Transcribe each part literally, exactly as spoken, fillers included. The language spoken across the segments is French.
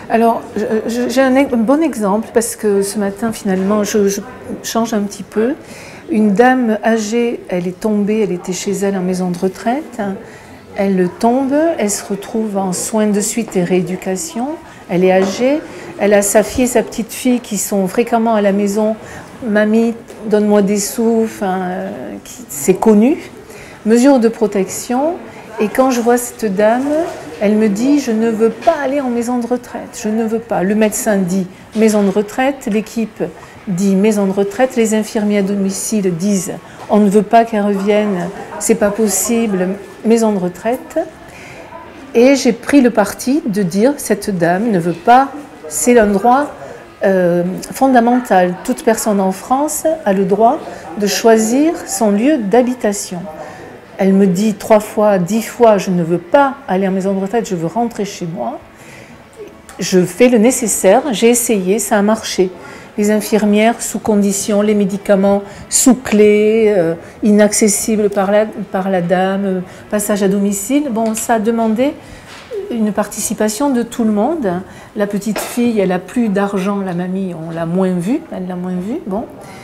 Alors, j'ai un, un bon exemple parce que ce matin, finalement, je, je change un petit peu. Une dame âgée, elle est tombée, elle était chez elle en maison de retraite. Elle tombe, elle se retrouve en soins de suite et rééducation. Elle est âgée, elle a sa fille et sa petite fille qui sont fréquemment à la maison. Mamie, donne-moi des sous, enfin, euh, c'est connu. Mesures de protection. Et quand je vois cette dame, elle me dit « je ne veux pas aller en maison de retraite, je ne veux pas ». Le médecin dit « maison de retraite », l'équipe dit « maison de retraite », les infirmiers à domicile disent « on ne veut pas qu'elle revienne, c'est pas possible, maison de retraite ». Et j'ai pris le parti de dire « cette dame ne veut pas », c'est un droit euh, fondamental. Toute personne en France a le droit de choisir son lieu d'habitation. Elle me dit trois fois, dix fois, je ne veux pas aller en maison de retraite, je veux rentrer chez moi. Je fais le nécessaire, j'ai essayé, ça a marché. Les infirmières sous condition, les médicaments sous clé, euh, inaccessibles par la, par la dame, euh, passage à domicile. Bon, ça a demandé une participation de tout le monde. La petite fille, elle n'a plus d'argent, la mamie, on l'a moins vue, elle l'a moins vue, bon.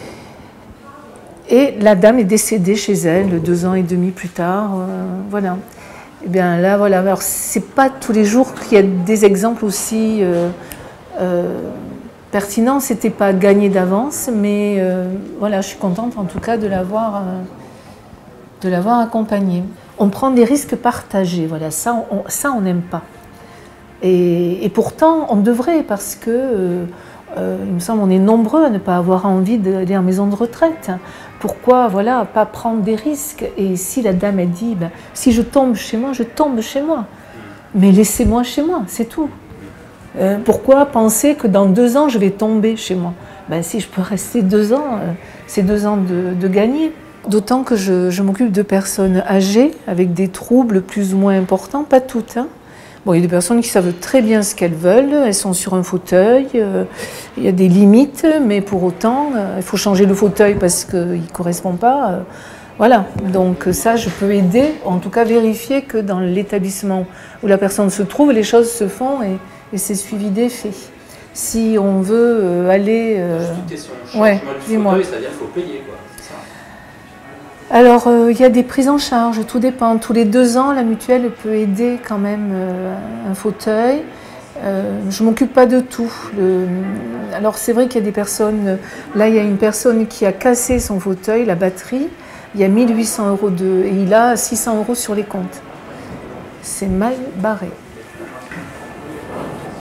Et la dame est décédée chez elle deux ans et demi plus tard, euh, voilà. Et bien là, voilà. Alors c'est pas tous les jours qu'il y a des exemples aussi euh, euh, pertinents. C'était pas gagné d'avance, mais euh, voilà, je suis contente en tout cas de l'avoir, euh, de l'avoir accompagnée. On prend des risques partagés, voilà. Ça, on, ça, on n'aime pas. Et, et pourtant, on devrait parce que. Euh, Euh, il me semble qu'on est nombreux à ne pas avoir envie d'aller en maison de retraite. Pourquoi, voilà, pas prendre des risques? Et si la dame, elle dit, ben, si je tombe chez moi, je tombe chez moi. Mais laissez-moi chez moi, c'est tout. Euh, pourquoi penser que dans deux ans, je vais tomber chez moi? Ben, si je peux rester deux ans, euh, c'est deux ans de, de gagner. D'autant que je, je m'occupe de personnes âgées, avec des troubles plus ou moins importants, pas toutes, hein. Bon, il y a des personnes qui savent très bien ce qu'elles veulent, elles sont sur un fauteuil, euh, il y a des limites, mais pour autant, euh, il faut changer le fauteuil parce qu'il ne correspond pas. Euh, voilà, donc ça, je peux aider, en tout cas vérifier que dans l'établissement où la personne se trouve, les choses se font et, et c'est suivi des faits. Si on veut euh, aller... Euh... Ouais, dis-moi. C'est-à-dire qu'il faut payer, quoi. Alors, euh, il y a des prises en charge, tout dépend. Tous les deux ans, la mutuelle peut aider quand même euh, un fauteuil. Euh, je ne m'occupe pas de tout. Le... Alors, c'est vrai qu'il y a des personnes... Là, il y a une personne qui a cassé son fauteuil, la batterie. Il y a mille huit cents euros de... Et il a six cents euros sur les comptes. C'est mal barré.